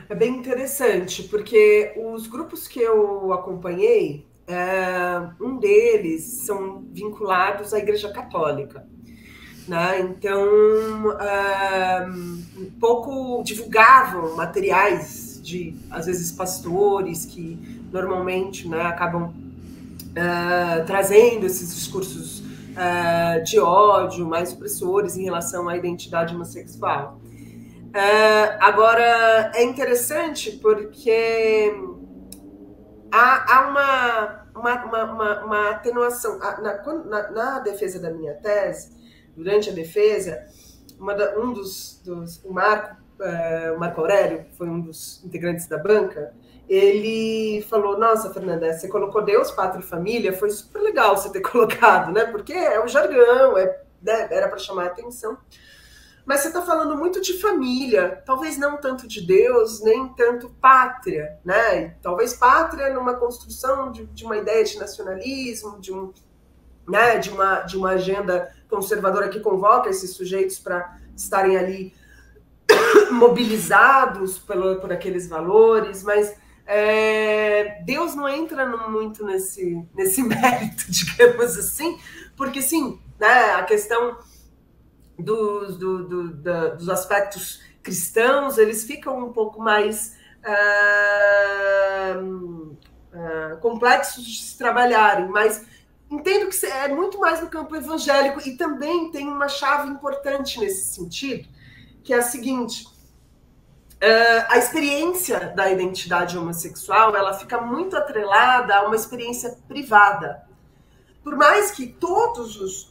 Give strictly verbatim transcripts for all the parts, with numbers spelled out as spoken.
É bem interessante, porque os grupos que eu acompanhei, é, um deles são vinculados à Igreja Católica, né? Então, é, um pouco divulgavam materiais de, às vezes, pastores que normalmente, né, acabam uh, trazendo esses discursos uh, de ódio mais opressores em relação à identidade homossexual. Uh, agora, é interessante porque há, há uma, uma, uma, uma, uma atenuação. Na, na, na defesa da minha tese, durante a defesa, uma da, um dos, dos o Marco, uh, o Marco Aurélio, que foi um dos integrantes da banca, ele falou, nossa, Fernanda, você colocou Deus, pátria e família, foi super legal você ter colocado, né? Porque é o jargão, é, né? Era para chamar a atenção. Mas você está falando muito de família, talvez não tanto de Deus, nem tanto pátria, né? Talvez pátria numa construção de, de uma ideia de nacionalismo, de, um, né? de, uma, de uma agenda conservadora que convoca esses sujeitos para estarem ali mobilizados pelo, por aqueles valores, mas é, Deus não entra no, muito nesse, nesse mérito, digamos assim, porque sim, né, a questão dos, do, do, da, dos aspectos cristãos, eles ficam um pouco mais uh, uh, complexos de se trabalharem, mas entendo que é muito mais no campo evangélico e também tem uma chave importante nesse sentido, que é a seguinte: uh, a experiência da identidade homossexual, ela fica muito atrelada a uma experiência privada. Por mais que todos os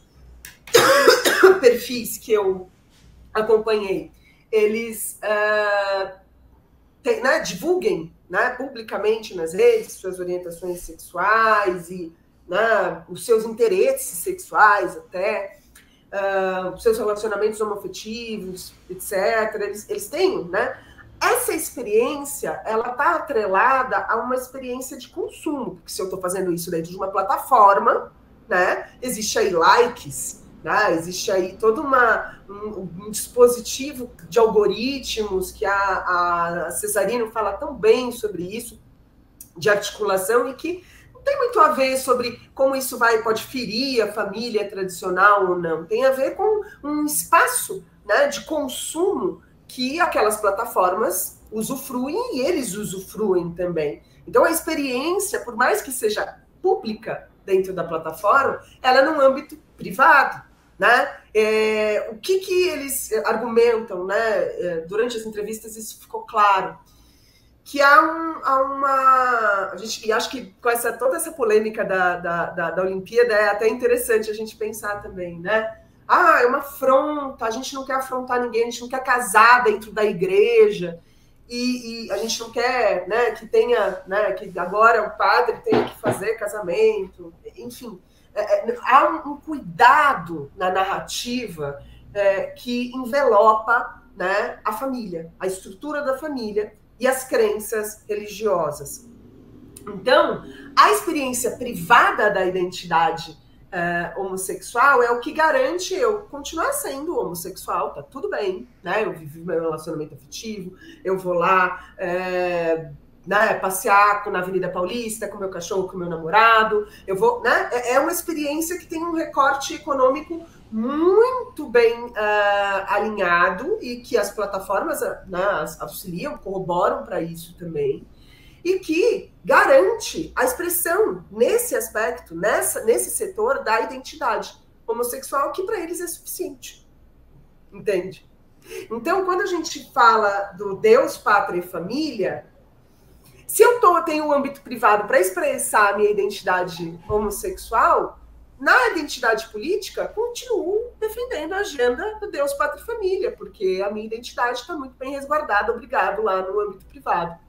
perfis que eu acompanhei, eles uh, tem, né, divulguem, né, publicamente nas redes suas orientações sexuais e, né, os seus interesses sexuais até, uh, os seus relacionamentos homoafetivos, etcétera. Eles, eles têm, né? Essa experiência, ela está atrelada a uma experiência de consumo, porque se eu estou fazendo isso dentro de uma plataforma, né, existe aí likes, né, existe aí todo uma, um, um dispositivo de algoritmos que a, a Cesarino fala tão bem sobre isso, de articulação, e que não tem muito a ver sobre como isso vai, pode ferir a família tradicional ou não. Tem a ver com um espaço, né, de consumo que aquelas plataformas usufruem e eles usufruem também. Então, a experiência, por mais que seja pública dentro da plataforma, ela é num âmbito privado, né? É, o que, que eles argumentam, né? Durante as entrevistas isso ficou claro, que há, um, há uma... A gente, e acho que com essa, toda essa polêmica da, da, da, da Olimpíada é até interessante a gente pensar também, né? Ah, é uma afronta, a gente não quer afrontar ninguém, a gente não quer casar dentro da igreja, e, e a gente não quer, né, que tenha, né, que agora o padre tenha que fazer casamento, enfim. É, é, há um, um cuidado na narrativa é, que envelopa, né, a família, a estrutura da família e as crenças religiosas. Então, a experiência privada da identidade Uh, homossexual é o que garante eu continuar sendo homossexual, tá tudo bem, né? Eu vivi meu relacionamento afetivo, eu vou lá é, né, passear na Avenida Paulista com meu cachorro, com meu namorado, eu vou, né? É uma experiência que tem um recorte econômico muito bem uh, alinhado e que as plataformas, né, auxiliam, corroboram para isso também. E que garante a expressão nesse aspecto, nessa, nesse setor da identidade homossexual, que para eles é suficiente. Entende? Então, quando a gente fala do Deus, pátria e família, se eu tô, tenho um âmbito privado para expressar a minha identidade homossexual, na identidade política, continuo defendendo a agenda do Deus, pátria e família, porque a minha identidade está muito bem resguardada, obrigado, lá no âmbito privado.